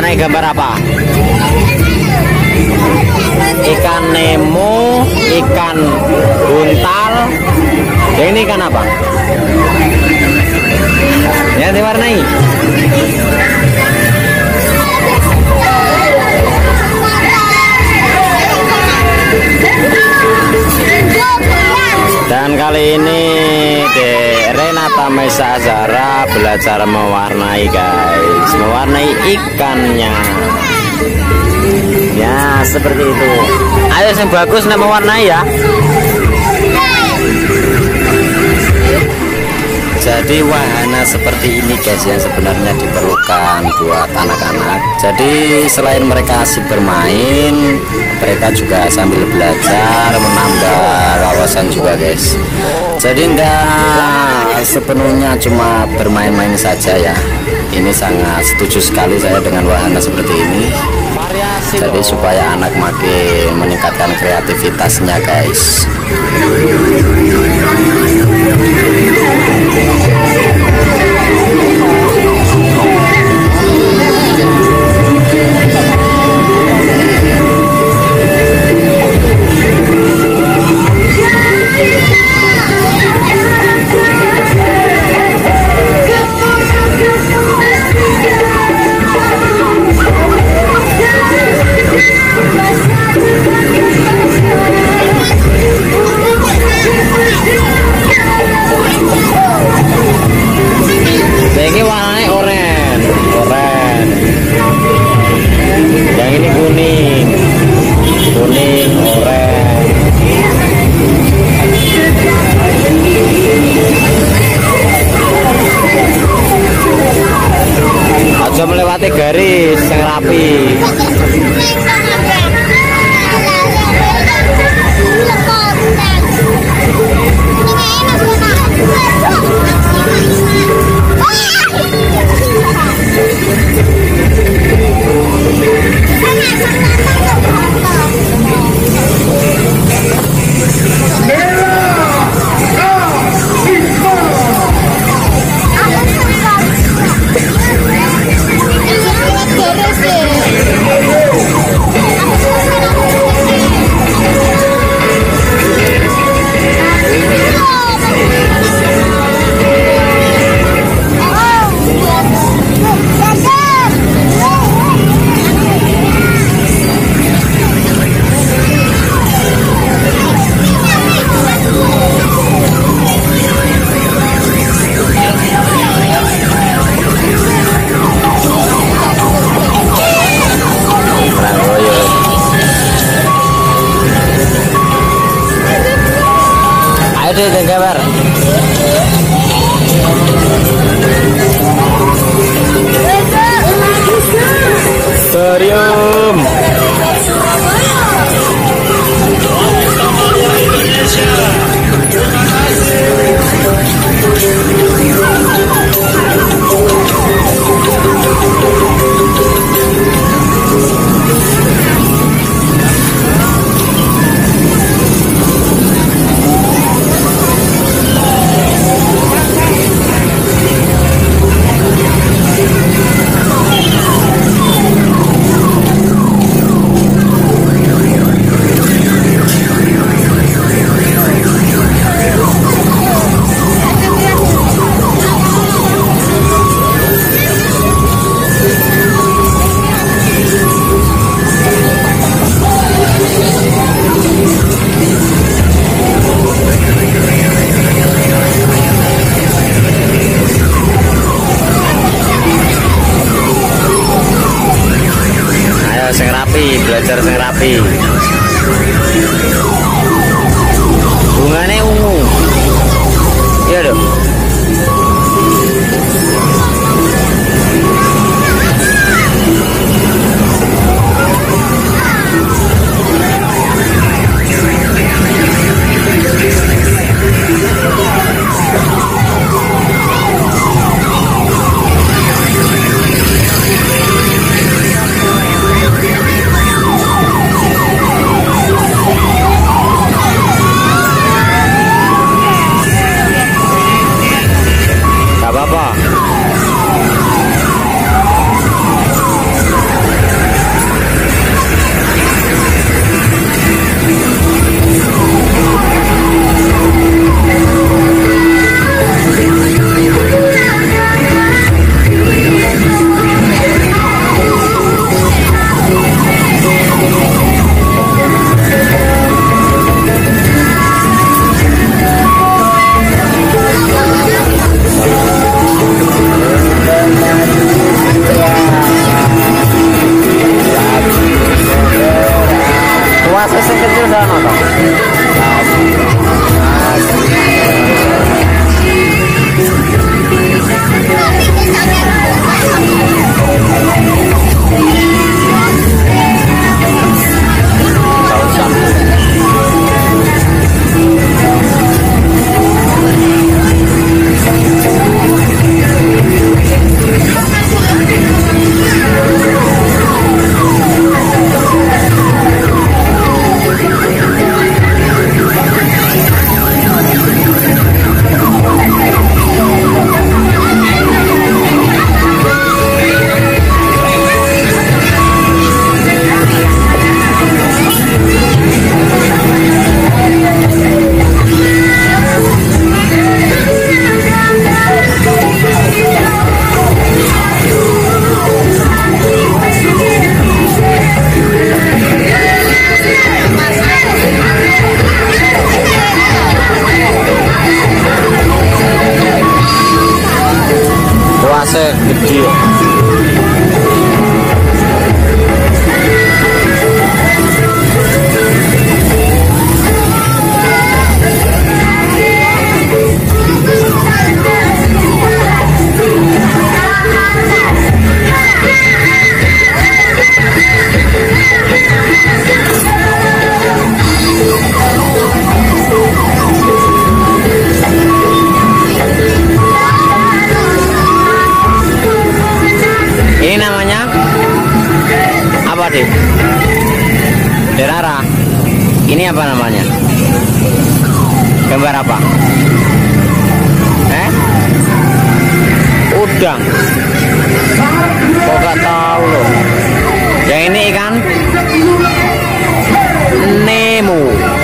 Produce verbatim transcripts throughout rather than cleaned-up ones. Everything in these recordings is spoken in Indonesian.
mewarnai gambar apa? Ikan Nemo, ikan buntal. Yang ini ikan apa? Yang diwarnai. Dan kali ini Dek Renata Mesa Azhara belajar mewarnai, guys, mewarnai ikannya. Ya seperti itu. Ayo yang bagus nih mewarnai ya. Jadi wahana seperti ini, guys, yang sebenarnya diperlukan buat anak-anak. Jadi selain mereka asik bermain, mereka juga sambil belajar, menambah wawasan juga, guys. Jadi enggak sepenuhnya cuma bermain-main saja ya. Ini sangat setuju sekali saya dengan wahana seperti ini. Jadi supaya anak makin meningkatkan kreativitasnya, guys. Ini warnanya oranye, oranye. Yang ini kuning, kuning, oranye. Aja melewati garis yang rapi. Ayo gambar. Torium. Sing rapi, belajar sing rapi. Bunganya ungu. Iya dong. tasnya gede. Ini namanya apa, Dek? Derara. Ini apa namanya? Gambar apa? Eh? Udang. Kok gak tahu loh. Yang ini ikan Nemo.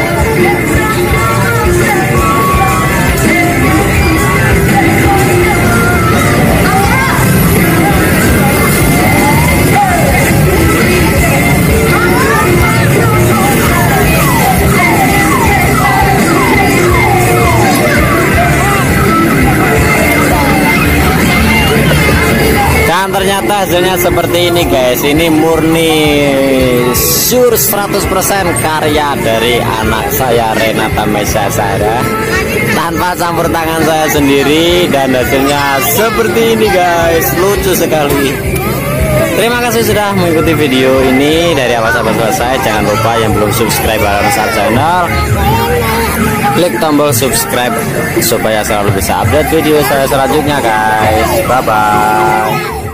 Dan ternyata hasilnya seperti ini guys. Ini murni sure seratus persen karya dari anak saya Renata Mesya Sarah, tanpa campur tangan saya sendiri. Dan hasilnya seperti ini guys. Lucu sekali. Terima kasih sudah mengikuti video ini dari awal sampai selesai. Jangan lupa yang belum subscribe Alamsar Channel, klik tombol subscribe supaya selalu bisa update video saya selanjutnya guys. Bye bye.